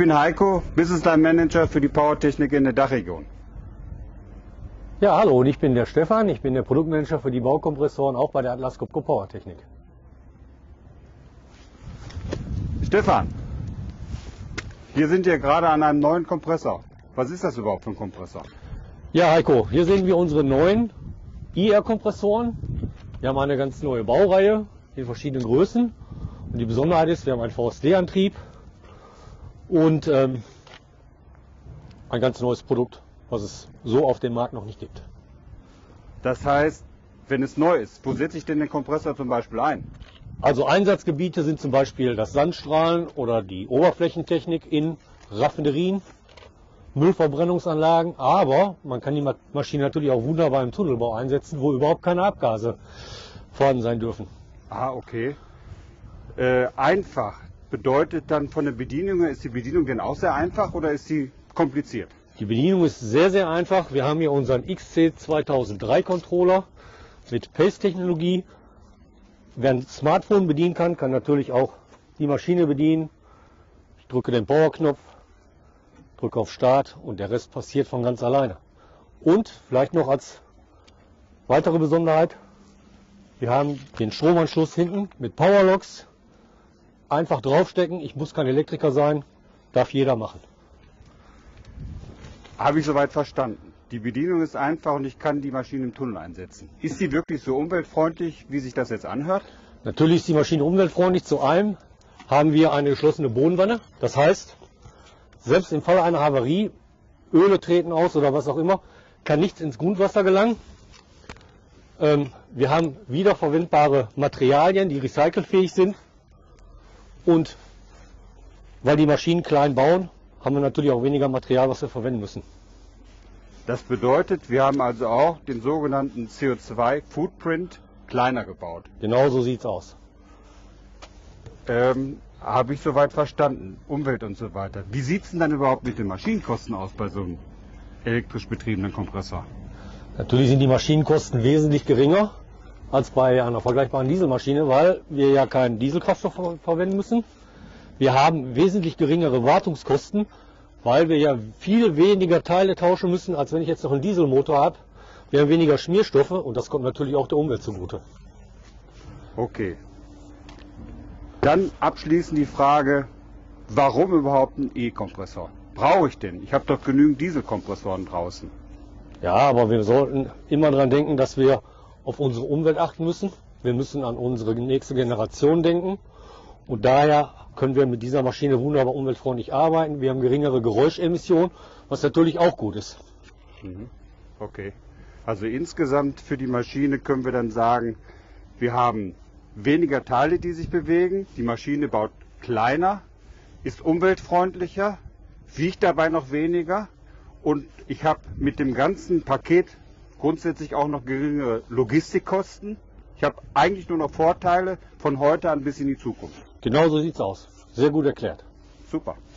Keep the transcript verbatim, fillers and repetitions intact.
bin Heiko, Business Line Manager für die Powertechnik in der Dachregion. Ja, hallo, und ich bin der Stefan, ich bin der Produktmanager für die Baukompressoren, auch bei der Atlas Copco Powertechnik. Stefan, wir sind hier gerade an einem neuen Kompressor. Was ist das überhaupt für ein Kompressor? Ja, Heiko, hier sehen wir unsere neuen I R-Kompressoren. Wir haben eine ganz neue Baureihe in verschiedenen Größen. Und die Besonderheit ist, wir haben einen V S D-Antrieb und ähm, ein ganz neues Produkt, was es so auf dem Markt noch nicht gibt. Das heißt, wenn es neu ist, wo setze ich denn den Kompressor zum Beispiel ein? Also Einsatzgebiete sind zum Beispiel das Sandstrahlen oder die Oberflächentechnik in Raffinerien, Müllverbrennungsanlagen, aber man kann die Maschine natürlich auch wunderbar im Tunnelbau einsetzen, wo überhaupt keine Abgase vorhanden sein dürfen. Ah, okay. Äh, einfach bedeutet dann von der Bedienung her, ist die Bedienung denn auch sehr einfach oder ist sie kompliziert? Die Bedienung ist sehr, sehr einfach. Wir haben hier unseren X C zweitausenddrei Controller mit Pace-Technologie. Wer ein Smartphone bedienen kann, kann natürlich auch die Maschine bedienen. Ich drücke den Power-Knopf, drücke auf Start und der Rest passiert von ganz alleine. Und vielleicht noch als weitere Besonderheit, wir haben den Stromanschluss hinten mit Powerlocks. Einfach draufstecken, ich muss kein Elektriker sein, darf jeder machen. Habe ich soweit verstanden. Die Bedienung ist einfach und ich kann die Maschine im Tunnel einsetzen. Ist sie wirklich so umweltfreundlich, wie sich das jetzt anhört? Natürlich ist die Maschine umweltfreundlich. Zu einem haben wir eine geschlossene Bodenwanne. Das heißt, selbst im Falle einer Havarie, Öle treten aus oder was auch immer, kann nichts ins Grundwasser gelangen. Ähm, wir haben wiederverwendbare Materialien, die recycelfähig sind. Und weil die Maschinen klein bauen, haben wir natürlich auch weniger Material, was wir verwenden müssen. Das bedeutet, wir haben also auch den sogenannten C O zwei Footprint kleiner gebaut. Genau so sieht es aus. Ähm, habe ich soweit verstanden. Umwelt und so weiter. Wie sieht es denn dann überhaupt mit den Maschinenkosten aus bei so einem elektrisch betriebenen Kompressor? Natürlich sind die Maschinenkosten wesentlich geringer als bei einer vergleichbaren Dieselmaschine, weil wir ja keinen Dieselkraftstoff ver verwenden müssen. Wir haben wesentlich geringere Wartungskosten, weil wir ja viel weniger Teile tauschen müssen, als wenn ich jetzt noch einen Dieselmotor habe. Wir haben weniger Schmierstoffe und das kommt natürlich auch der Umwelt zugute. Okay. Dann abschließend die Frage, warum überhaupt ein E-Kompressor? Brauche ich den? Ich habe doch genügend Dieselkompressoren draußen. Ja, aber wir sollten immer daran denken, dass wir auf unsere Umwelt achten müssen. Wir müssen an unsere nächste Generation denken und daher können wir mit dieser Maschine wunderbar umweltfreundlich arbeiten. Wir haben geringere Geräuschemissionen, was natürlich auch gut ist. Okay. Also insgesamt für die Maschine können wir dann sagen, wir haben weniger Teile, die sich bewegen. Die Maschine baut kleiner, ist umweltfreundlicher, wiegt dabei noch weniger und ich habe mit dem ganzen Paket grundsätzlich auch noch geringere Logistikkosten. Ich habe eigentlich nur noch Vorteile von heute an bis in die Zukunft. Genau so sieht es aus. Sehr gut erklärt. Super.